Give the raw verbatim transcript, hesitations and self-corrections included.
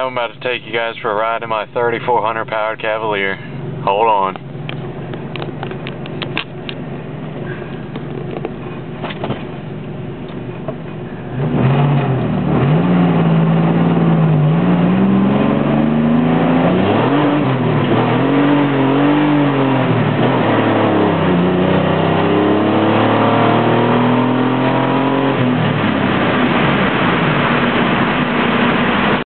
I'm about to take you guys for a ride in my thirty-four hundred powered Cavalier. Hold on.